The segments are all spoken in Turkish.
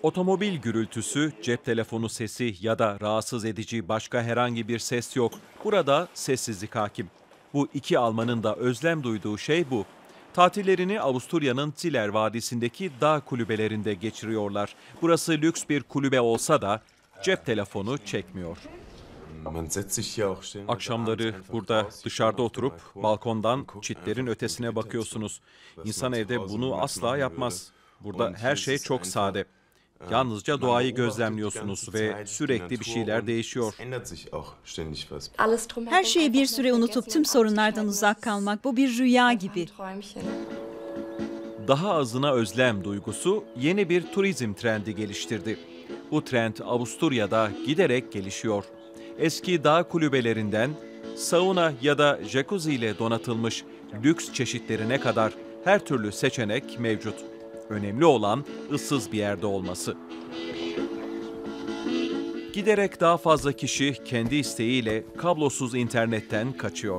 Otomobil gürültüsü, cep telefonu sesi ya da rahatsız edici başka herhangi bir ses yok. Burada sessizlik hakim. Bu iki Almanın da özlem duyduğu şey bu. Tatillerini Avusturya'nın Ziller Vadisi'ndeki dağ kulübelerinde geçiriyorlar. Burası lüks bir kulübe olsa da cep telefonu çekmiyor. Akşamları burada dışarıda oturup balkondan çitlerin ötesine bakıyorsunuz. İnsan evde bunu asla yapmaz. Burada her şey çok sade. Yalnızca doğayı gözlemliyorsunuz ve sürekli bir şeyler değişiyor. Her şeyi bir süre unutup tüm sorunlardan uzak kalmak, bu bir rüya gibi. Daha azına özlem duygusu yeni bir turizm trendi geliştirdi. Bu trend Avusturya'da giderek gelişiyor. Eski dağ kulübelerinden sauna ya da jacuzzi ile donatılmış lüks çeşitlerine kadar her türlü seçenek mevcut. Önemli olan ıssız bir yerde olması. Giderek daha fazla kişi kendi isteğiyle kablosuz internetten kaçıyor.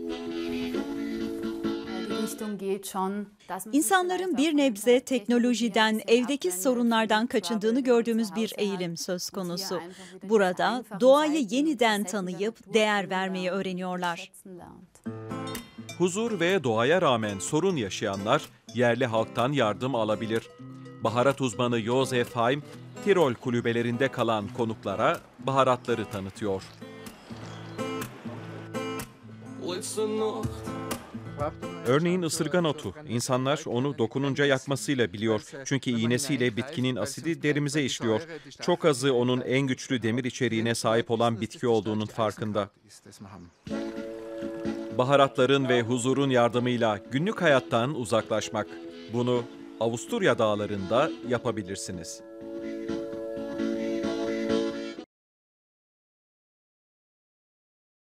İnsanların bir nebze teknolojiden, evdeki sorunlardan kaçındığını gördüğümüz bir eğilim söz konusu. Burada doğayı yeniden tanıyıp değer vermeyi öğreniyorlar. Huzur ve doğaya rağmen sorun yaşayanlar yerli halktan yardım alabilir. Baharat uzmanı Josef Heim, Tirol kulübelerinde kalan konuklara baharatları tanıtıyor. Örneğin ısırgan otu. İnsanlar onu dokununca yakmasıyla biliyor. Çünkü iğnesiyle bitkinin asidi derimize işliyor. Çok azı onun en güçlü demir içeriğine sahip olan bitki olduğunun farkında. Baharatların ve huzurun yardımıyla günlük hayattan uzaklaşmak. Bunu Avusturya dağlarında yapabilirsiniz.